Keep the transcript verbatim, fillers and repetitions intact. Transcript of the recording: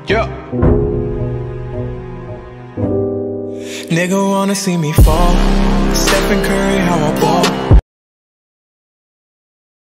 Yeah. Nigga wanna see me fall. Stephen Curry, how I ball.